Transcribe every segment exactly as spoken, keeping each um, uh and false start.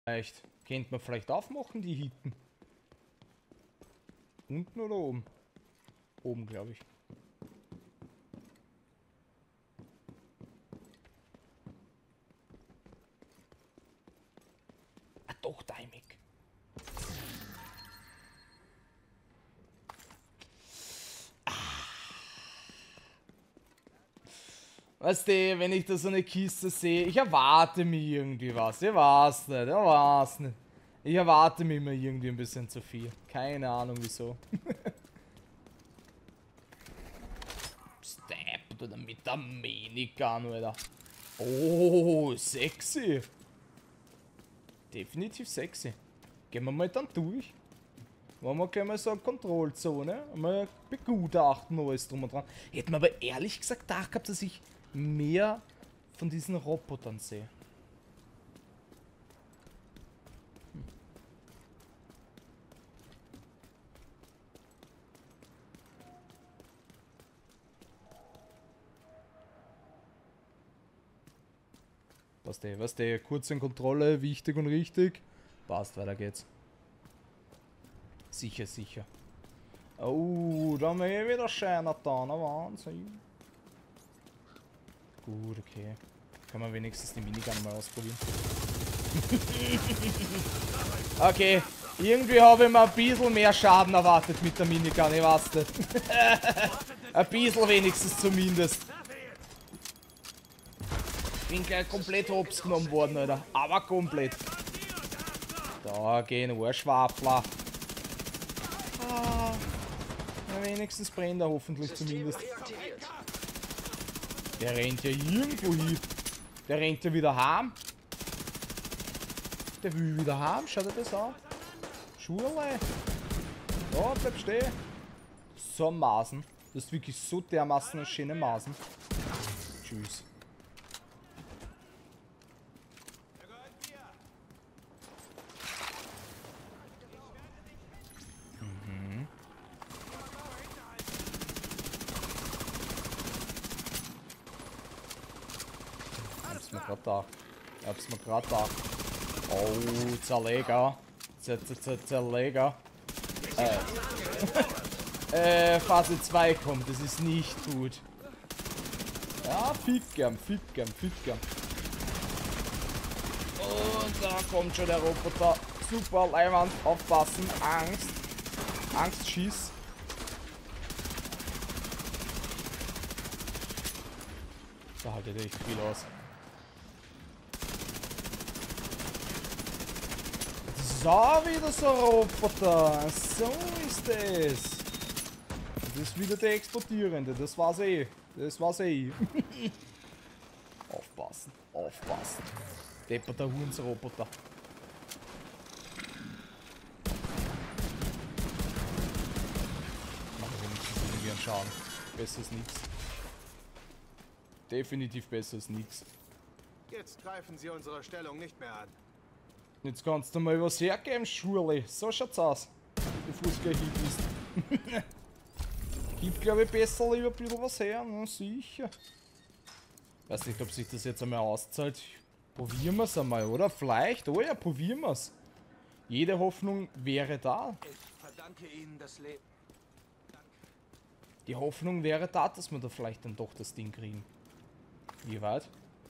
Vielleicht. Könnte man vielleicht aufmachen, die Hitten. Unten oder oben? Oben, glaube ich. Ah, doch, Daimik. Ah. Weißt du, wenn ich da so eine Kiste sehe, ich erwarte mir irgendwie was. Ich weiß nicht, ich weiß nicht. Ich erwarte mir immer irgendwie ein bisschen zu viel. Keine Ahnung wieso. Stab oder mit der Minigun, Alter. Oh, sexy. Definitiv sexy. Gehen wir mal dann durch. Wollen wir gleich mal so eine Kontrollzone. Mal begutachten, alles drum und dran. Hätten wir aber ehrlich gesagt gedacht gehabt, dass ich mehr von diesen Robotern sehe. Hm. Was der, was der, kurz in Kontrolle, wichtig und richtig. Passt, weiter geht's. Sicher, sicher. Oh, da haben wir eh wieder Chinatown, Wahnsinn. Gut, okay. Kann man wenigstens die Minigun mal ausprobieren. Okay, irgendwie habe ich mir ein bisschen mehr Schaden erwartet mit der Minigun, ich weiß nicht. Ein bisschen wenigstens zumindest. Bin gleich komplett hops genommen worden, Alter. Aber komplett. Da gehen Ohrschwafler. Ah, ja, wenigstens brennt er hoffentlich zumindest. Der rennt ja irgendwo hin. Der rennt ja wieder heim. Der will wieder heim. Schaut dir das an. Schurle. Ja, bleib stehen. So Masen. Das ist wirklich so dermaßen schöne Masen. Tschüss. Ich hab's mir grad da. Ich hab's mir grad da. Oh, Zerleger. Z -z -z Zerleger. Äh. äh, Phase zwei kommt. Das ist nicht gut. Ja, Fickgern, Fickgern, Fickgern. Und da kommt schon der Roboter. Super, Leihwand, aufpassen. Angst. Angst, schieß. Da haltet echt viel aus. So, wieder so ein Roboter. So ist es. Das ist wieder der Explodierende. Das war's eh. Das war's eh. Aufpassen. Aufpassen. Depperter Hunsroboter. Machen wir wenigstens irgendwie einen Schaden. Besser als nichts. Definitiv besser als nichts. Jetzt greifen Sie unsere Stellung nicht mehr an. Jetzt kannst du mal was hergeben, Schurli. So schaut's aus. Bevor es gleich hin ist. Gib, glaube ich, besser lieber ein bisschen was her. Na sicher. Weiß nicht, ob sich das jetzt einmal auszahlt. Probieren wir es einmal, oder? Vielleicht. Oh ja, probieren wir es. Jede Hoffnung wäre da. Ich verdanke Ihnen das Leben. Die Hoffnung wäre da, dass wir da vielleicht dann doch das Ding kriegen. Wie weit?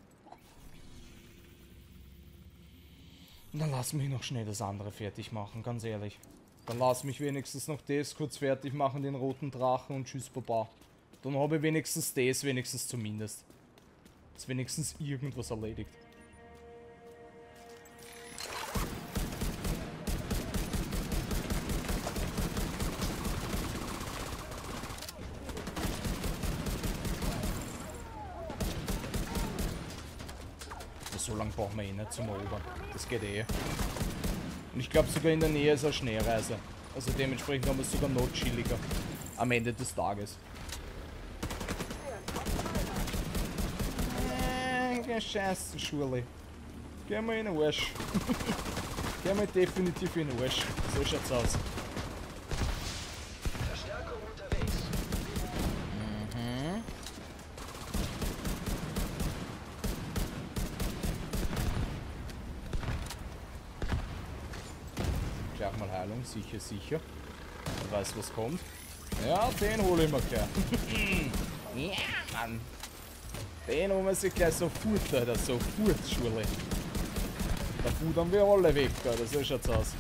Dann lass mich noch schnell das andere fertig machen, ganz ehrlich. Dann lass mich wenigstens noch das kurz fertig machen, den roten Drachen und tschüss Baba. Dann habe ich wenigstens das, wenigstens zumindest. Ist wenigstens irgendwas erledigt. So lange brauchen wir eh nicht zum Erobern. Das geht eh. Und ich glaube sogar in der Nähe ist eine Schneereise. Also dementsprechend haben wir es sogar noch chilliger. Am Ende des Tages. Äh, Scheiße, Schurli. Geh mal in den Arsch. Geh mal definitiv in den Arsch. So schaut's aus. gleich mal Heilung. Sicher, sicher. Ich weiß, was kommt. Ja, den hole ich mir gleich. Ja, Mann. Den holen wir sich gleich sofort, Alter. Sofort, Schule. Da pudern wir alle weg, Alter. So schaut's aus.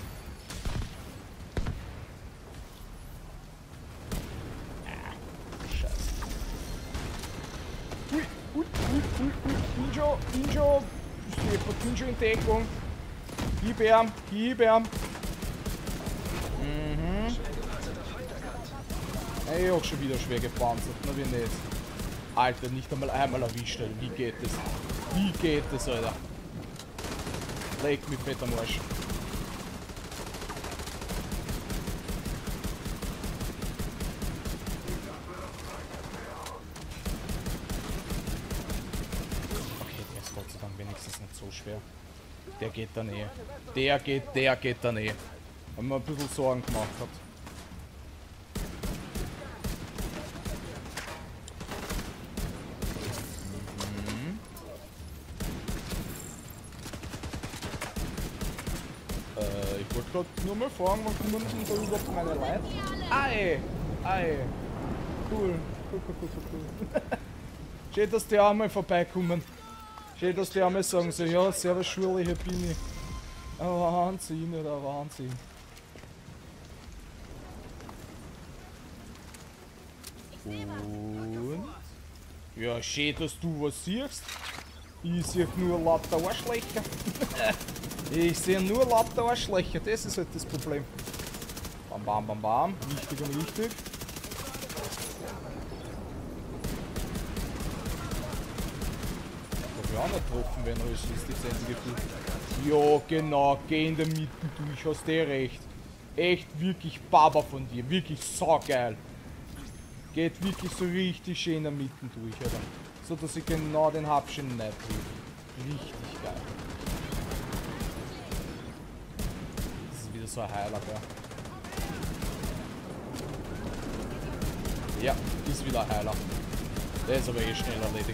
Ui, ui, ui, ui, ui, Injo, Injo, Stefan, Injo in Deckung. Gib ihm, gib ihm. Mhm. Ey, auch schon wieder schwer gepanzert, na wie nicht. Alter, nicht einmal einmal erwischt, Alter. Wie geht das? Wie geht das, Alter? Leg mich fett am Arsch. Gott sei Dank wenigstens nicht so schwer. Der geht dann eh. Der geht, der geht dann eh. Haben wir ein bisschen Sorgen gemacht gehabt. Mhm. Äh, ich wollte gerade nur mal fragen, wann kommen denn da überhaupt meine Leute? Ei! Ei! Cool. Cool, cool, cool, cool. Schön, dass die auch mal vorbeikommen. Schön, dass die einmal sagen so, ja, servus Schule, hier bin ich. Ein Wahnsinn, oder ein Wahnsinn. Und? Ja, schön, dass du was siehst. Ich sehe nur lauter Arschlöcher. Ich sehe nur lauter Arschlöcher, das ist halt das Problem. Bam, bam, bam, bam. Wichtig und richtig. Auch nicht getroffen, wenn er ist, die Sense gefühlt. Ja, genau, geh in der Mitte durch, hast du recht. Echt wirklich Baba von dir, wirklich saugeil. Geht wirklich so richtig schön in der Mitte durch, oder? So dass ich genau den Habschen nicht triff. Richtig geil. Das ist wieder so ein Heiler, gell? Ja, ist wieder ein Heiler. Der ist aber eh schnell erledigt.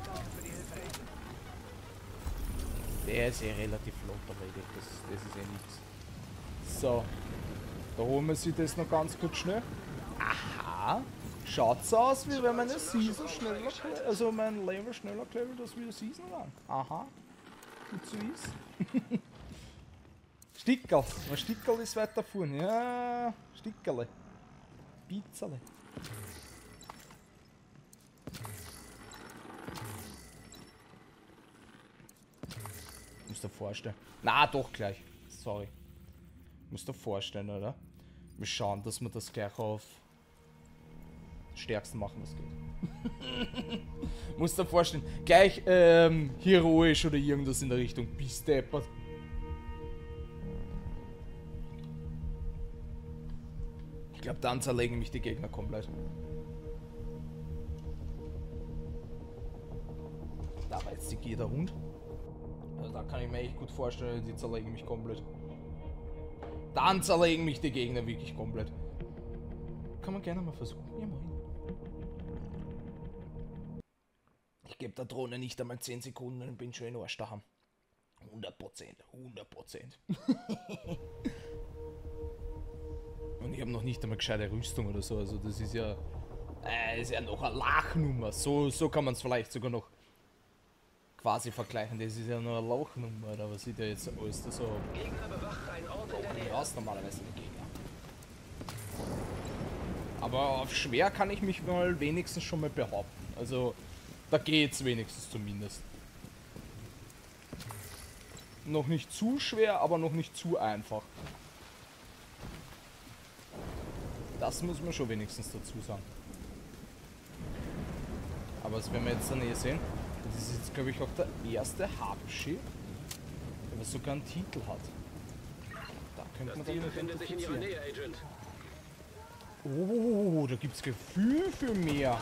Der ist eh relativ flott erledigt, das, das ist eh nichts. So, da holen wir sich das noch ganz kurz schnell. Aha, schaut's aus, wie wenn meine Season schneller, also mein Level schneller levelt, als wie der Season lang. Aha, gut zu wissen. Stickerl, ein Stickerl ist weiter vorne, ja, Stickerle. Pizzale. Musst du dir vorstellen. Na, doch gleich. Sorry. Musst du dir vorstellen, oder? Wir schauen, dass wir das gleich auf stärksten machen, was geht. Musst du dir vorstellen. Gleich ähm, heroisch oder irgendwas in der Richtung. Bis deppert. Ich glaube, dann zerlegen mich die Gegner komplett. Da war jetzt die Gier der Hund. Also da kann ich mir echt gut vorstellen, die zerlegen mich komplett. Dann zerlegen mich die Gegner wirklich komplett. Kann man gerne mal versuchen. Ja, moin. Ich gebe der Drohne nicht einmal zehn Sekunden und bin schon in Arsch daheim. hundert Prozent. hundert Prozent. Und ich habe noch nicht einmal gescheite Rüstung oder so. Also das ist ja... Äh, ist ja noch eine Lachnummer. So, so kann man es vielleicht sogar noch quasi vergleichen. Das ist ja nur eine Lachnummer. Aber was sieht ja jetzt alles da so... Gegner bewacht einen Ort in der Nähe. Ja, ist normalerweise der Gegner. Aber auf schwer kann ich mich mal wenigstens schon mal behaupten. Also, da geht's wenigstens zumindest. Noch nicht zu schwer, aber noch nicht zu einfach. Das muss man schon wenigstens dazu sagen. Aber das werden wir jetzt dann eh sehen. Das ist jetzt, glaube ich, auch der erste Habschi, der sogar einen Titel hat. Da könnte man dann befindet sich in ihrer Nähe, Agent. Oh, da gibt's Gefühl für mehr.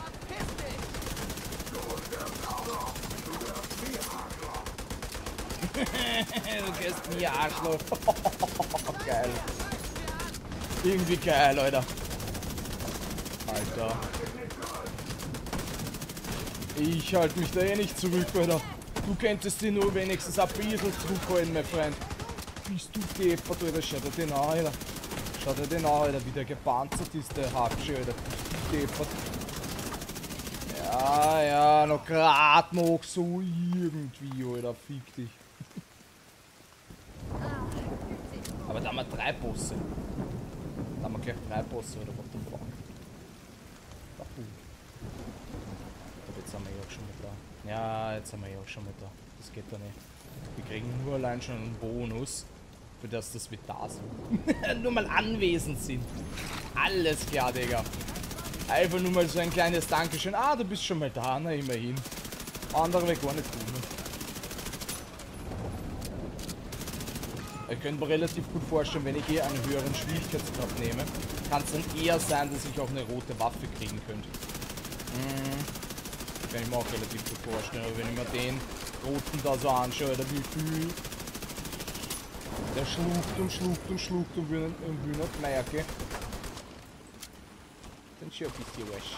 Du gehst mir Arschloch. Geil. Irgendwie geil, Alter. Alter. Ich halte mich da eh nicht zurück, Alter. Du könntest dir nur wenigstens ein bisschen zurückholen, mein Freund. bist du deppert, Alter. Schau dir den an, Alter. Schau dir den an, Alter. Wie der gepanzert ist, der Hatsche, Alter. Bist du deppert. Ja, ja, noch grad noch so irgendwie, Alter. Fick dich. Aber da haben wir drei Bosse. Da haben wir gleich drei Bosse, oder what the fuck? Babu. Jetzt sind wir ja auch schon mit da. Ja, jetzt sind wir ja auch schon mit da. Das geht doch nicht. Wir kriegen nur allein schon einen Bonus, für das, dass wir da sind. Nur mal anwesend sind. Alles klar, Digga. Einfach nur mal so ein kleines Dankeschön. Ah, du bist schon mal da, na immerhin. Andere wäre gar nicht tun. Ich könnte mir relativ gut vorstellen, wenn ich eher einen höheren Schwierigkeitsgrad nehme, kann es dann eher sein, dass ich auch eine rote Waffe kriegen könnte. Hm. Kann ich mir auch relativ gut vorstellen, aber wenn ich mir den roten da so anschaue, oder wie viel der schluckt und schluckt und schluckt und will, und will nicht merken, dann schon ein bisschen wasch.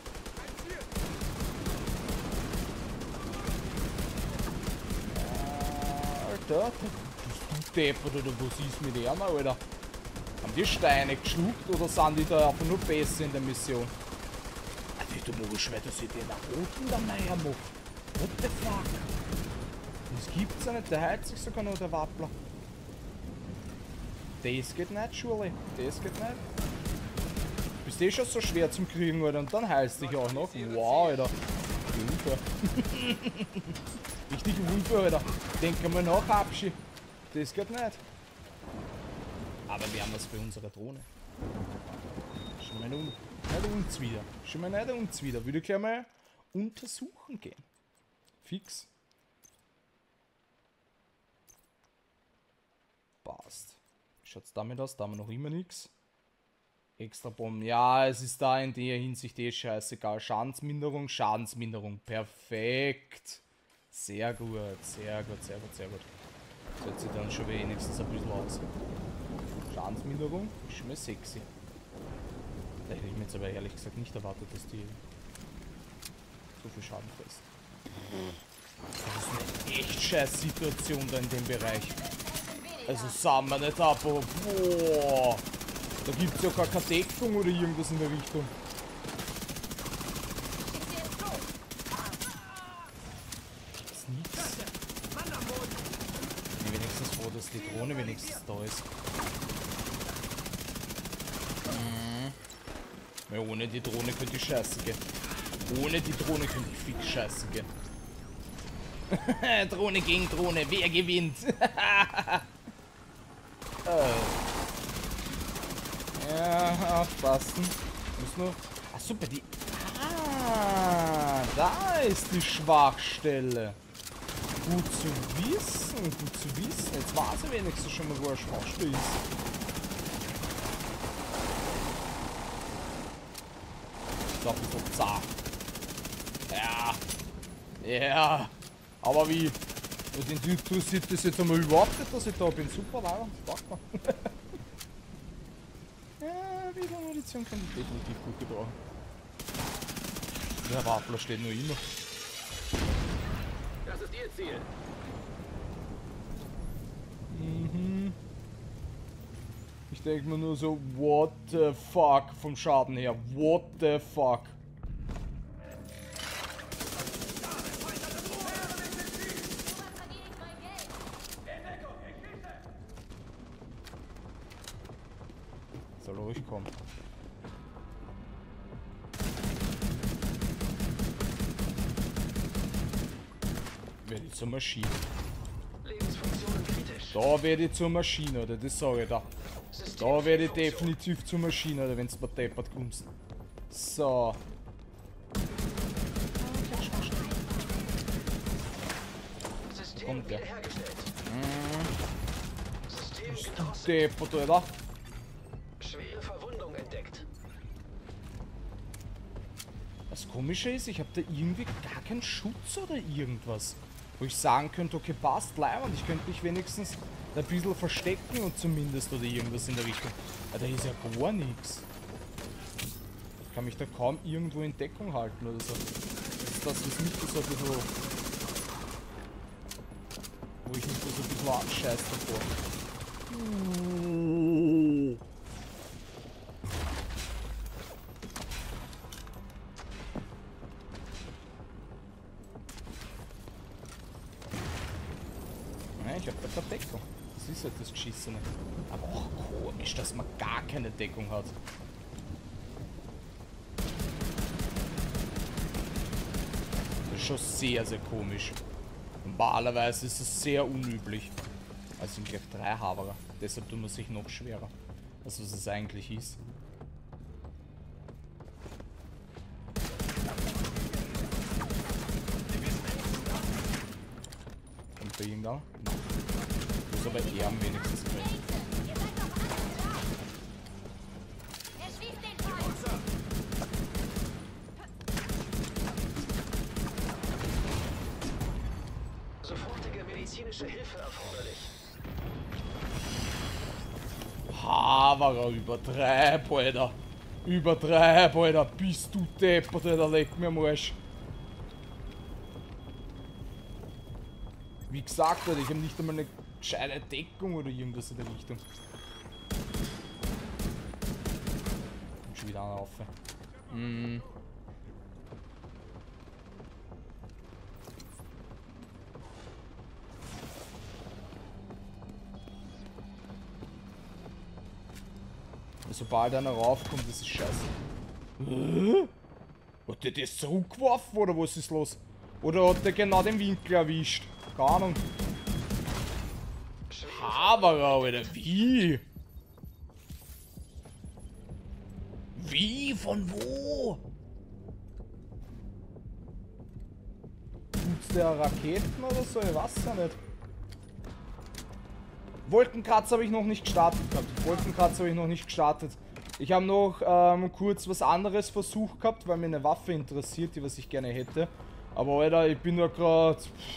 Alter, Deppert, oder was ist mit dem, Alter? Haben die Steine geschluckt oder sind die da einfach nur besser in der Mission? Alter, du musst schwer, dass ich den nach unten da Meier mache. What the fuck? Das gibt's ja nicht, der heilt sich sogar noch, der Wappler. Das geht nicht, Schule. Das geht nicht. Du bist eh schon so schwer zum Kriegen, Alter, und dann heilst du dich auch noch. Wow, Alter. Hilfe. Richtig Hilfe, Alter. Denk mal nach, Abschi. Das geht nicht. Aber wir haben was für unsere Drohne. Schon mal nicht uns wieder. Schon mal nicht uns wieder. Würde ich gleich mal untersuchen gehen. Fix. Passt. Schaut's damit aus? Da haben wir noch immer nichts. Extra Bomben. Ja, es ist da in der Hinsicht eh scheißegal. Schadensminderung, Schadensminderung. Perfekt. Sehr gut, sehr gut, sehr gut, sehr gut. Sollte sich dann schon wenigstens ein bisschen aus. Schadensminderung ist schon mal sexy. Da hätte ich mir jetzt aber ehrlich gesagt nicht erwartet, dass die so viel Schaden frisst. Das ist eine echt scheiß Situation da in dem Bereich. Also sagen wir nicht ab, aber boah. Da gibt es ja gar keine Deckung oder irgendwas in der Richtung. Gibt's nichts? Ich bin wenigstens froh, dass die Drohne wenigstens da ist. Mhm. Ja, ohne die Drohne könnte ich scheißen gehen. Ohne die Drohne könnte ich fix scheißen gehen. Drohne gegen Drohne, wer gewinnt? äh. Ja, aufpassen. Muss nur. Ach super, die. Ah, da ist die Schwachstelle. Gut zu wissen, gut zu wissen. Jetzt weiß ich wenigstens schon mal, wo eine Schwachstelle ist. Ich glaube, das ist zart. Ja. Ja. Aber wie? Den interessiert das jetzt einmal überhaupt nicht, dass ich da bin. Super, Lager. Fuck mal. Ja, wieder Munition kann ich definitiv gut gebrauchen. Der Waffler steht nur immer. Das ist Ihr Ziel. Mhm. Ich denke mir nur so, what the fuck vom Schaden her. What the fuck. Soll ruhig kommen. Werde ich zur Maschine. Lebensfunktionen kritisch. Da werde ich zur Maschine, oder? Das sage ich da. Da werde ich definitiv zur Maschine, oder wenn es mal deppert kommst. So. System Kommt der. wiederhergestellt. Hm. System Ist du gedrosselt. deppert, oder? Schwere Verwundung entdeckt. Das Komische ist, ich habe da irgendwie gar keinen Schutz oder irgendwas. Wo ich sagen könnte, okay, passt, leib und ich könnte mich wenigstens ein bisschen verstecken und zumindest oder irgendwas in der Richtung. Aber da ist ja gar nichts. Ich kann mich da kaum irgendwo in Deckung halten oder so. Das ist das, was mich so ein bisschen... Wo ich mich da so ein bisschen anscheiß davor. keine Deckung. Das ist halt das Geschissene. Aber auch komisch, dass man gar keine Deckung hat. Das ist schon sehr, sehr komisch. Normalerweise ist es sehr unüblich. Also sind gleich drei Haberer. Deshalb tut man sich noch schwerer, als was es eigentlich ist. Kommt da irgendwer? Muss aber eher am wenigsten treffen. Sofortige medizinische Hilfe erforderlich. Haberer, übertreib, Alter. Übertreib, Alter. Bist du deppert, Alter. Leck mir am Arsch. Wie gesagt, Alter, ich habe nicht einmal eine gescheite Deckung oder irgendwas in der Richtung. Und schon wieder einer auf. Hm. Sobald einer raufkommt, das ist scheiße. Hä? Hat der das zurückgeworfen oder was ist los? Oder hat der genau den Winkel erwischt? Keine Ahnung. Haberer, Alter, wie? Wie? Von wo? Tut's der Raketen oder so? Ich weiß ja nicht. Wolkenkratzer habe ich noch nicht gestartet gehabt. Wolkenkratzer habe ich noch nicht gestartet. Ich habe noch ähm, kurz was anderes versucht gehabt, weil mir eine Waffe interessiert, die was ich gerne hätte. Aber Alter, ich bin da gerade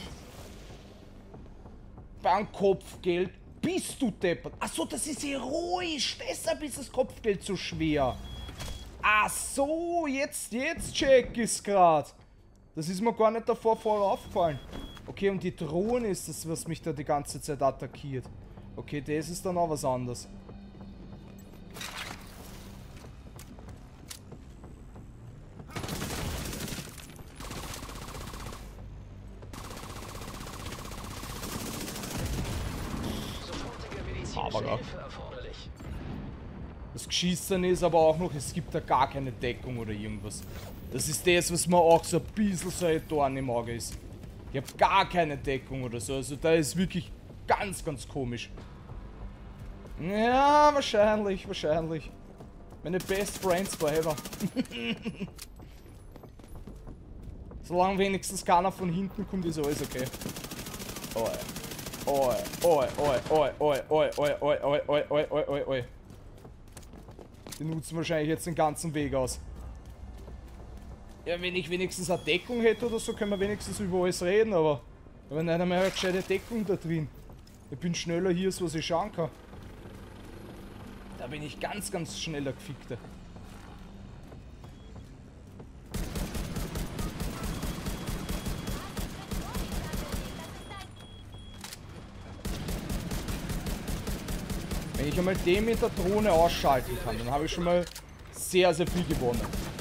beim Kopfgeld. Bist du deppert? Achso, das ist heroisch. Deshalb ist das Kopfgeld so schwer. Ach so, jetzt, jetzt check ich's grad. Das ist mir gar nicht davor vorher aufgefallen. Okay, und die Drohne ist das, was mich da die ganze Zeit attackiert. Okay, das ist dann auch was anderes. Aber ja. Das Geschissene ist aber auch noch, es gibt da gar keine Deckung oder irgendwas. Das ist das, was mir auch so ein bisschen so ein Dorn im Auge ist. Ich habe gar keine Deckung oder so, also da ist wirklich ganz, ganz komisch. Ja, wahrscheinlich, wahrscheinlich. Meine Best Friends forever. Solange wenigstens keiner von hinten kommt, ist alles okay. Oi. Oi, oi, oi, oi, oi, oi, oi, oi, oi, oi, oi, oi, oi, oi. Die nutzen wahrscheinlich jetzt den ganzen Weg aus. Ja, wenn ich wenigstens eine Deckung hätte oder so, können wir wenigstens über alles reden, aber... Aber nicht einmal eine gescheite Deckung da drin. Ich bin schneller hier, als was ich schauen kann. Da bin ich ganz, ganz schneller Gefickter. Wenn ich einmal den mit der Drohne ausschalten kann, dann habe ich schon mal sehr, sehr viel gewonnen.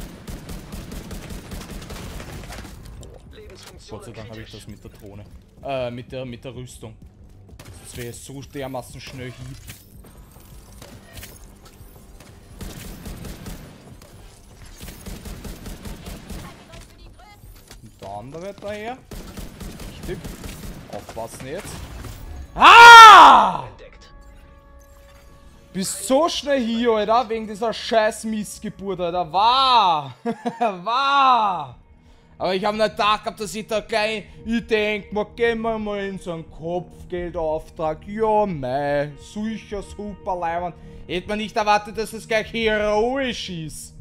Gott sei Dank habe ich das mit der Drohne. Äh, mit der, mit der Rüstung. Das wäre so dermaßen schnell hieb. Und der andere daher. Richtig. Aufpassen jetzt. Ah! Bist so schnell hier, Alter, wegen dieser scheiß Missgeburt, Alter. War! War! Aber ich habe nicht gedacht gehabt, dass ich da gleich... Ich denk mal, gehen wir mal in so einen Kopfgeldauftrag. Ja, mei, sicher super leibend. Hätte man nicht erwartet, dass es gleich heroisch ist.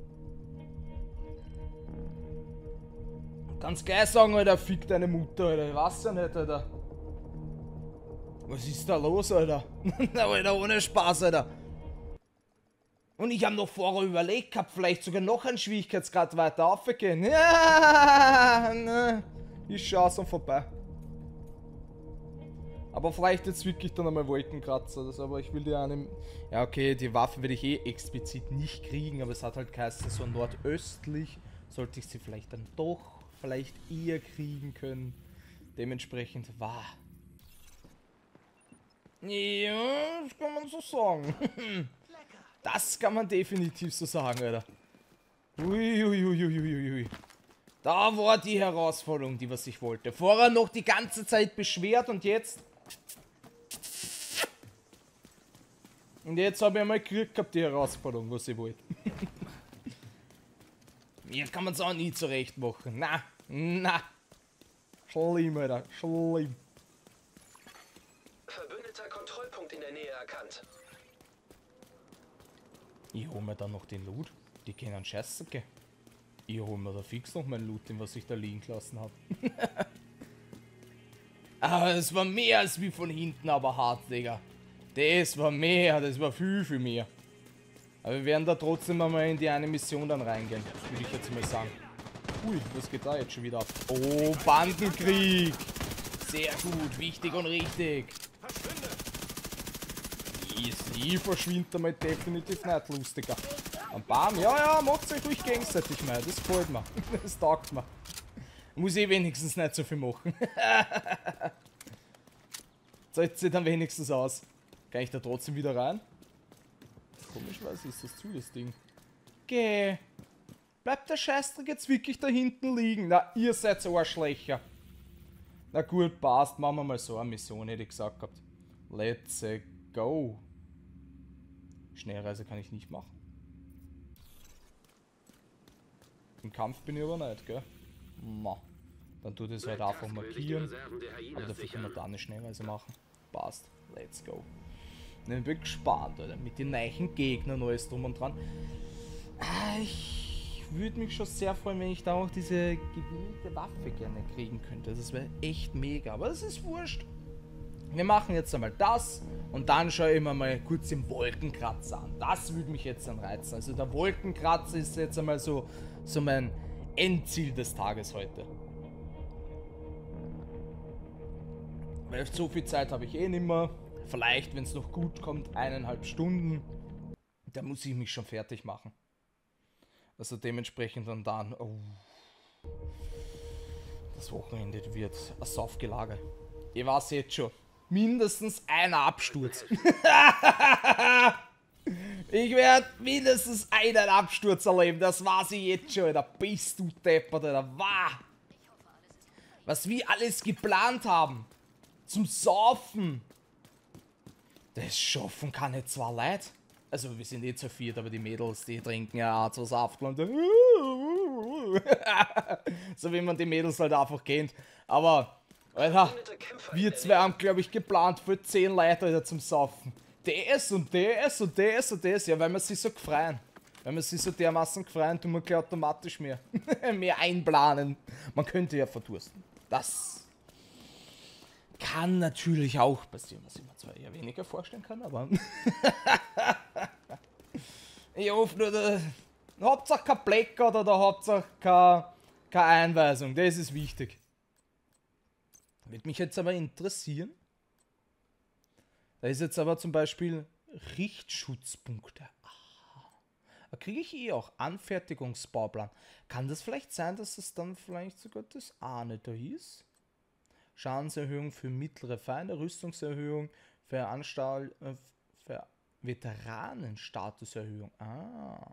Kannst gleich sagen, Alter, fick deine Mutter, Alter. Ich weiß ja nicht, Alter. Was ist da los, Alter? Alter, ohne Spaß, Alter. Und ich habe noch vorher überlegt gehabt, vielleicht sogar noch einen Schwierigkeitsgrad weiter aufgehen. Ja, ne. Ist schon so vorbei. Aber vielleicht jetzt wirklich dann einmal Wolkenkratzer. Das, aber ich will die einem... Ja, okay, die Waffe werde ich eh explizit nicht kriegen, aber es hat halt geheißen, so nordöstlich sollte ich sie vielleicht dann doch vielleicht eher kriegen können. Dementsprechend war... Ja, das kann man so sagen. Das kann man definitiv so sagen, Alter. Uiuiuiuiui. Da war die Herausforderung, die was ich wollte. Vorher noch die ganze Zeit beschwert und jetzt... Und jetzt habe ich einmal gekriegt gehabt, die Herausforderung, was ich wollte. Hier kann man es auch nie zurecht machen. Na, na. Schlimm, Alter. Schlimm. Verbündeter Kontrollpunkt in der Nähe erkannt. Ich hol mir dann noch den Loot. Die können scheiße gehen. Ich hol mir da fix noch mein Loot, den was ich da liegen gelassen habe. Aber es war mehr als wie von hinten, aber hart, Digga. Das war mehr, das war viel, viel mehr. Aber wir werden da trotzdem einmal in die eine Mission dann reingehen, würde ich jetzt mal sagen. Ui, was geht da jetzt schon wieder ab? Oh, Bandenkrieg! Sehr gut, wichtig und richtig. Easy, verschwindet einmal definitiv nicht lustiger. Ein Bam, ja, ja, macht euch ruhig gegenseitig mal, das gefällt mir. Das taugt mir. Muss ich wenigstens nicht so viel machen. Zahlt sich dann wenigstens aus. Kann ich da trotzdem wieder rein? Komischweise ist das zu, das Ding. Geh. Bleibt der Scheißdreck jetzt wirklich da hinten liegen? Na, ihr seid so Arschlöcher. Na gut, passt. Machen wir mal so eine Mission, hätte ich gesagt gehabt. Let's go. Schnellreise kann ich nicht machen. Im Kampf bin ich aber nicht, gell? Na. Dann tut es halt einfach markieren. Aber dafür können wir da eine Schnellreise machen. Passt. Let's go. Ich bin gespannt, Alter. Mit den neuen Gegnern alles drum und dran. Ich würde mich schon sehr freuen, wenn ich da auch diese gewählte Waffe gerne kriegen könnte. Das wäre echt mega. Aber das ist wurscht. Wir machen jetzt einmal das und dann schaue ich mir mal kurz den Wolkenkratzer an. Das würde mich jetzt dann reizen. Also der Wolkenkratzer ist jetzt einmal so, so mein Endziel des Tages heute. Weil so viel Zeit habe ich eh nicht mehr. Vielleicht, wenn es noch gut kommt, eineinhalb Stunden. Da muss ich mich schon fertig machen. Also dementsprechend dann dann. Oh, das Wochenende wird ein Saufgelage. Ich weiß jetzt schon. Mindestens ein Absturz. Ich werde mindestens einen Absturz erleben. Das weiß ich jetzt schon. Da bist du deppert, Alter. Wow. Was wir alles geplant haben. Zum Saufen. Das schaffen keine zwei Leute. Also wir sind eh zu viert, aber die Mädels, die trinken ja auch so Saft. Und so wie man die Mädels halt einfach kennt. Aber, Alter, wir zwei haben, glaube ich, geplant für zehn Leute, Alter, zum Saufen. Das und das und das und das. Ja, weil wir sich so gefreien. Weil wir sich so dermaßen gefreien, tun wir gleich automatisch mehr. mehr einplanen. Man könnte ja verdursten. Das kann natürlich auch passieren, was ich mir zwar eher weniger vorstellen kann, aber ich hoffe nur, da Hauptsache kein Blackout oder Hauptsache keine, keine Einweisung, das ist wichtig. Würde mich jetzt aber interessieren, da ist jetzt aber zum Beispiel Richtschutzpunkte. Da kriege ich eh auch Anfertigungsbauplan. Kann das vielleicht sein, dass es dann vielleicht sogar das A nicht da ist? Schadenserhöhung für mittlere Feinde, Rüstungserhöhung, für Anstalt, äh, für Veteranenstatuserhöhung. Ah.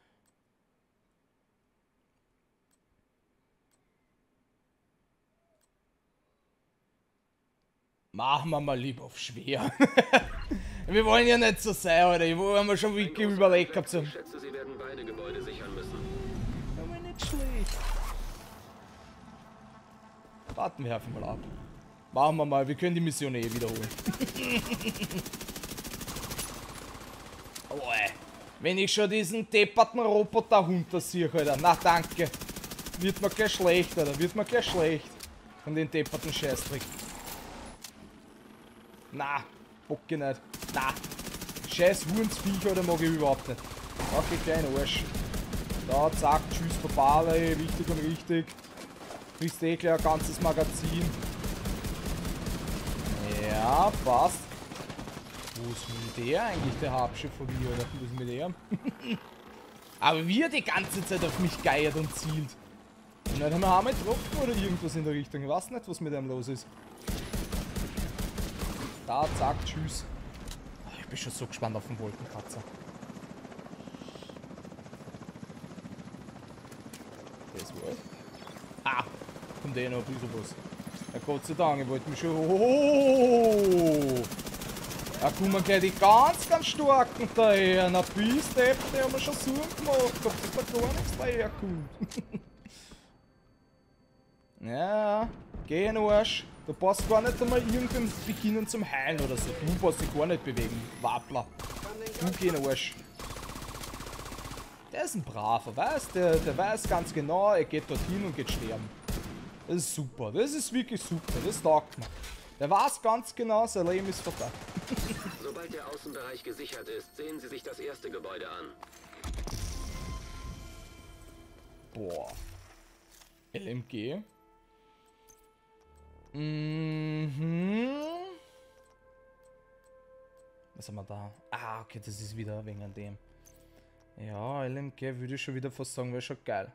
Machen wir mal lieber auf schwer. Wir wollen ja nicht so sein, Alter. Ich wollen wir schon wirklich überlegt gehabt. So. Ich schätze, Sie werden beide Gebäude sichern müssen. Aber nicht schlecht. Warten wir einfach mal ab. Machen wir mal, wir können die Mission eh wiederholen. Oh, ey. Wenn ich schon diesen depperten Roboterhund da sehe, Alter. Na danke. Wird mir gleich schlecht, Alter. Wird mir gleich schlecht. Von den depperten Scheißdreck. Na, bock ich nicht. Na. Scheiß Hurensviech, Alter, mag ich überhaupt nicht. Okay, kleiner Arsch. Da, zack, tschüss, Babale, wichtig und richtig. Kriegst eh gleich ein ganzes Magazin. Ja, passt. Wo ist mit der eigentlich, der Habsche von mir, oder? Wo ist mit der? Aber wie er die ganze Zeit auf mich geiert und zielt. Und dann haben wir einmal getroffen oder irgendwas in der Richtung. Ich weiß nicht, was mit dem los ist. Da, zack, tschüss. Ich bin schon so gespannt auf den Wolkenkratzer. Das war's. Ah, kommt eh noch ein bisschen was. Ja, Gott sei Dank, ich wollte mich schon... Oh! Da kommen gleich die ganz, ganz starken daher. Na, B-Step, die haben wir schon so gemacht, ob das da gar nichts daherkommt. Ja, geh in den Arsch. Du passt gar nicht einmal irgendwann beginnen zum Heilen oder so. Du passt dich gar nicht bewegen, Wappler. Du geh in den Arsch. Der ist ein Braver, weißt du? Der, der weiß ganz genau, er geht dorthin und geht sterben. Das ist super, das ist wirklich super, das taugt mir. Der weiß ganz genau, sein Leben ist vorbei. Sobald der Außenbereich gesichert ist, sehen Sie sich das erste Gebäude an. Boah. L M G. Mhm. Was haben wir da? Ah, okay, das ist wieder wegen dem. Ja, L M G würde ich schon wieder fast sagen, wäre schon geil.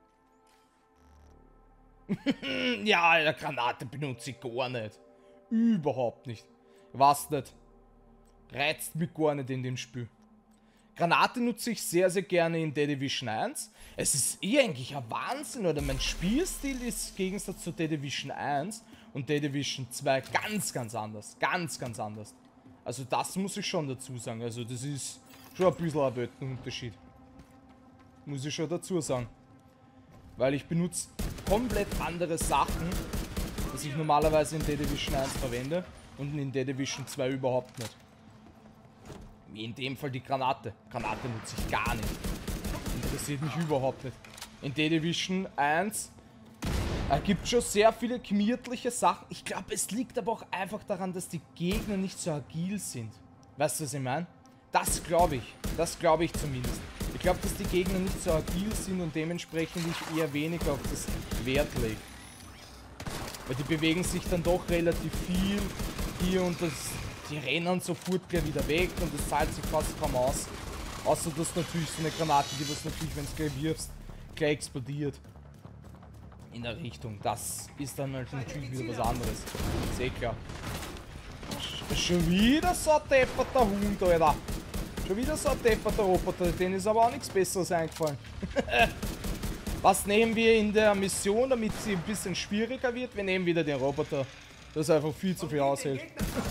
Ja, eine Granate benutze ich gar nicht. Überhaupt nicht. Ich weiß nicht. Reizt mich gar nicht in dem Spiel. Granate nutze ich sehr, sehr gerne in The Division eins. Es ist eh eigentlich ein Wahnsinn, oder? Mein Spielstil ist im Gegensatz zu The Division eins und The Division zwei ganz, ganz anders. Ganz, ganz anders. Also das muss ich schon dazu sagen. Also das ist schon ein bisschen ein Weltenunterschied. Muss ich schon dazu sagen. Weil ich benutze komplett andere Sachen, die ich normalerweise in The Division eins verwende und in The Division zwei überhaupt nicht. Wie in dem Fall die Granate. Granate nutze ich gar nicht. Interessiert mich überhaupt nicht. In The Division eins äh, gibt es schon sehr viele gemütliche Sachen. Ich glaube, es liegt aber auch einfach daran, dass die Gegner nicht so agil sind. Weißt du, was ich meine? Das glaube ich. Das glaube ich zumindest. Ich glaube, dass die Gegner nicht so agil sind und dementsprechend ich eher weniger auf das Wert lege. Weil die bewegen sich dann doch relativ viel hier und das, die rennen sofort gleich wieder weg und das zahlt sich fast kaum aus. Außer dass natürlich so eine Granate, die was natürlich, wenn es gleich wirfst, gleich explodiert. In der Richtung. Das ist dann halt natürlich wieder was anderes. Ist eh klar. Schon wieder so ein depperter Hund, Alter. Schon wieder so ein depperter Roboter. Denen ist aber auch nichts Besseres eingefallen. Was nehmen wir in der Mission, damit sie ein bisschen schwieriger wird? Wir nehmen wieder den Roboter. Das einfach viel zu viel aushält.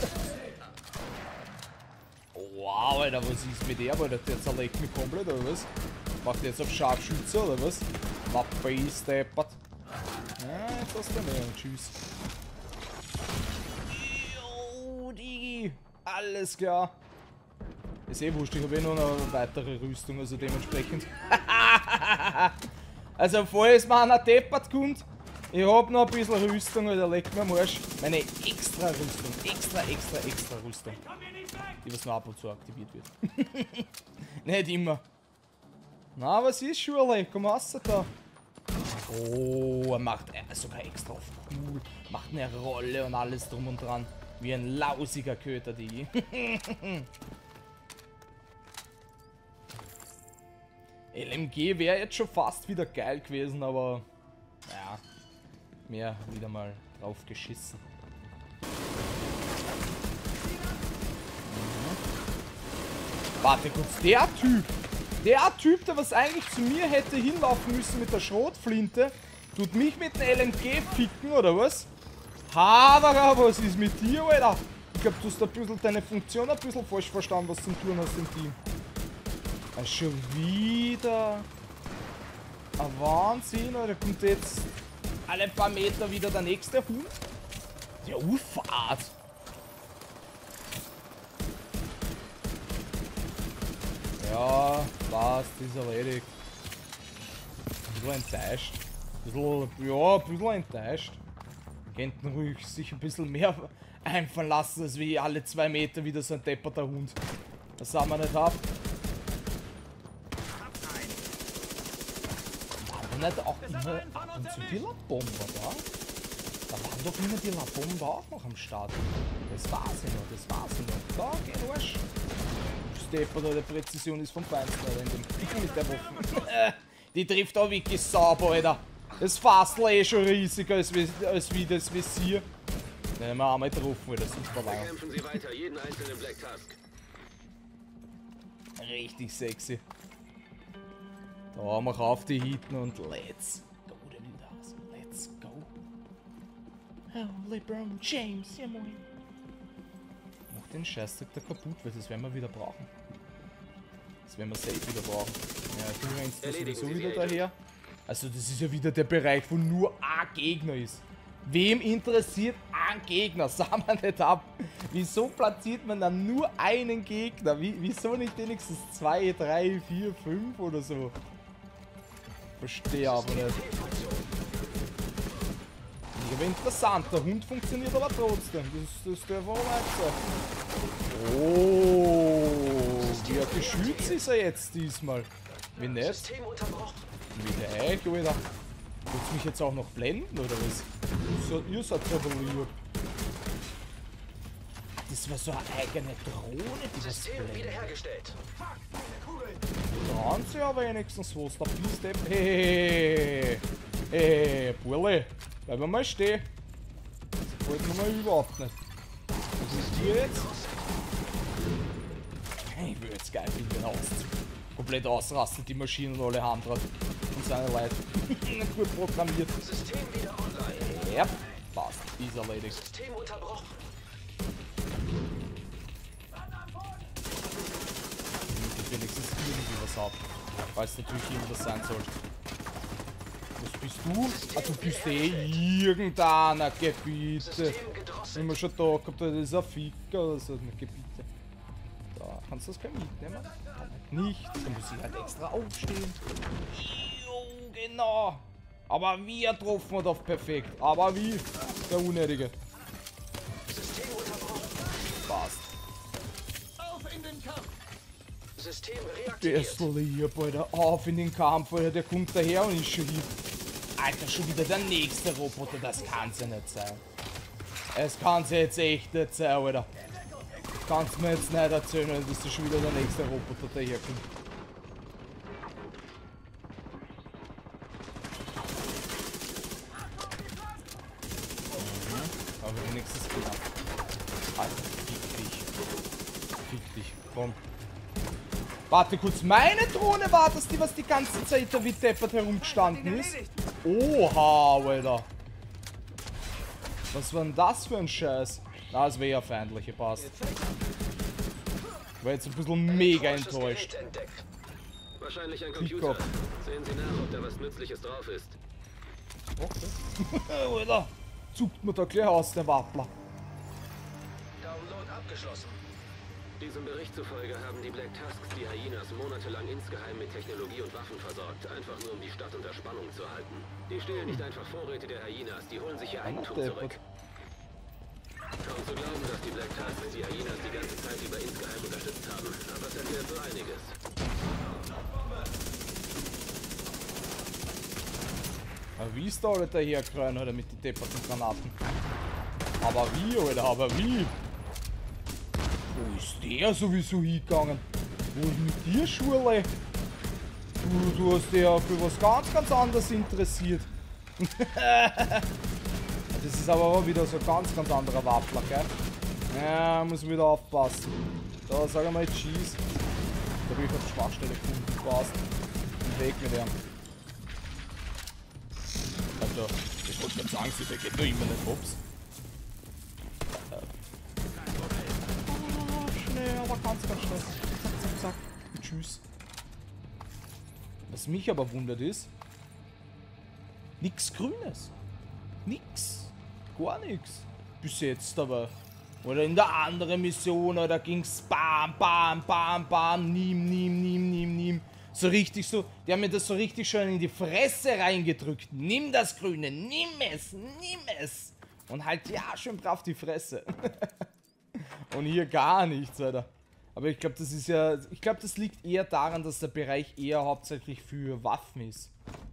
Wow, Alter, was ist mit der? Alter, der zerlegt mich komplett, oder was? Macht jetzt auf Scharfschütze, oder was? Waffe ist deppert. Ja, jetzt hast du mehr. Tschüss. Jo, Digi. Alles klar. Ist eh wurscht, ich habe eh noch eine weitere Rüstung, also dementsprechend. Also, falls man einer deppert kommt, ich hab noch ein bisschen Rüstung, oder leckt mir am Arsch. Meine extra Rüstung. Extra, extra, extra Rüstung. Die was nur ab und zu aktiviert wird. Nicht immer. Na, was ist, Schurle? Komm raus da. Oh, er macht er sogar extra auf cool. Macht eine Rolle und alles drum und dran. Wie ein lausiger Köter, die. L M G wäre jetzt schon fast wieder geil gewesen, aber ja, mehr wieder mal drauf geschissen. Mhm. Warte kurz, der Typ, der Typ, der was eigentlich zu mir hätte hinlaufen müssen mit der Schrotflinte, tut mich mit dem L M G ficken, oder was? Havara, was ist mit dir, Alter? Ich glaube, du hast ein bisschen deine Funktion ein bisschen falsch verstanden, was du zum tun hast im Team. Ah, schon wieder. Ein Wahnsinn, Alter. Kommt jetzt alle paar Meter wieder der nächste Hund? Der Uffahrt. Ja, passt, ist erledigt. Ein bisschen enttäuscht. Ein bisschen, ja, ein bisschen enttäuscht. Könnten ruhig sich ein bisschen mehr einfallen lassen, als wie alle zwei Meter wieder so ein depperter Hund. Das haben wir nicht ab. Nicht auch immer ab und zu die La-Bomber, da? Da waren doch immer die La-Bomber auch noch am Start. Das war's ja noch, das war's ja noch. Da, geh Arsch. Stepper, da, der Präzision ist vom Feinsten, Alter, in dem mit der Waffe. Die trifft auch wirklich sauber, Alter. Das Fassler eh schon riesiger als wie, als wie das Visier. Den haben wir einmal getroffen, das ist super lang. Bekämpfen Sie weiter, jeden einzelnen Black Tusk. Richtig sexy. Da haben wir auf die Hitten und let's go, der Wildhaus. Let's go. Oh, LeBron James, ja moin. Mach den Scheißdreck da kaputt, weil das werden wir wieder brauchen. Das werden wir safe wieder brauchen. Ja, du rennst da sowieso wieder daher. Also das ist ja wieder der Bereich, wo nur ein Gegner ist. Wem interessiert ein Gegner? Sagen wir nicht ab. Wieso platziert man dann nur einen Gegner? Wie, wieso nicht wenigstens zwei, drei, vier, fünf oder so? Verstehe aber nicht. Aber interessant, der Hund funktioniert aber trotzdem. Das, das darf auch nicht sein. Oh, wie geschützt ist er jetzt diesmal? Wie nett. Wie der Eich, Alter. Willst du mich jetzt auch noch blenden, oder was? So, ihr seid aber lieb. Das war so eine eigene Drohne, die das blendet. Wiederhergestellt. Da haben sie ja wenigstens was. Da bist du. Hey, hey, Burle. Bleib mal stehen. Das gefällt mir mal überhaupt nicht. Was ist hier jetzt? Ich würde jetzt geil finden, wenn er komplett ausrastet, die Maschinen und alle haben drauf. Und seine Leute. Gut programmiert. System wieder online. Ja, passt. Ist erledigt. System unterbrochen. Ich wenigstens irgendwie was ab. Falls natürlich irgendwas sein sollte. Was bist du? Ah, du bist eh irgendeiner Gebiete. Immer schon da gehabt, das ist ein Ficker oder so. Gebiete. Da kannst du das kein mitnehmen. Nicht. Da muss ich halt extra aufstehen. Jo, genau. Aber wie getroffen wir doch perfekt. Aber wie? Der Unnötige. Passt. Auf in den Kampf. System Der ist reaktiviert. lieb, Alter. Auf in den Kampf, Alter. Der kommt daher und ist schon hier. Alter, schon wieder der nächste Roboter. Das kann's ja nicht sein. Es kann's ja jetzt echt nicht sein, Alter. Kannst mir jetzt nicht erzählen, dass da schon wieder der nächste Roboter daher kommt. Mhm. Aber wenigstens klar. Alter, fick dich. Fick dich. Komm. Warte kurz, meine Drohne war das, die was die ganze Zeit da wie deppert herumgestanden ist? Oha, Alter. Was war denn das für ein Scheiß? Na, es wäre ja feindliche, passt. Ich war jetzt ein bisschen mega enttäuscht. Wahrscheinlich ein Computer. Sehen Sie nach, ob da was Nützliches drauf ist. Okay. Alter, zuckt mir da gleich aus, der Wappler. Download abgeschlossen. Diesem Bericht zufolge haben die Black Tusks die Hyenas monatelang insgeheim mit Technologie und Waffen versorgt, einfach nur um die Stadt unter Spannung zu halten. Die stehlen nicht einfach Vorräte der Hyenas, die holen sich ihr Eigentum zurück. Kaum zu glauben, dass die Black Tusks die Hyenas die ganze Zeit über insgeheim unterstützt haben, aber es erklärt so einiges. Aber wie ist da Alter herkreuen, Alter, mit den depperten Granaten? Aber wie, Alter, aber wie? Wo ist der sowieso hingegangen? Wo ist mit dir, Schule? Du, du hast dich ja für was ganz, ganz anderes interessiert. Das ist aber auch wieder so ein ganz, ganz anderer Waffler, gell? Ja, muss wieder aufpassen. Da, sag einmal Cheese. Da habe ich auf die Schwachstelle gefunden, passt. Und weg mit ihm. Also, ich wollte gerade sagen, der geht nur immer nicht hops. Schnell, aber ganz, ganz schnell. Zack, zack, zack. Und tschüss. Was mich aber wundert ist, nix Grünes. Nix. Gar nichts. Bis jetzt aber. Oder in der anderen Mission, da ging's bam, bam, bam, bam, nimm, nimm, nimm, nimm, nimm. So richtig so, die haben mir das so richtig schon in die Fresse reingedrückt. Nimm das Grüne, nimm es, nimm es. Und halt ja schön brav die Fresse. Und hier gar nichts, Alter. Aber ich glaube, das ist ja, ich glaube, das liegt eher daran, dass der Bereich eher hauptsächlich für Waffen ist.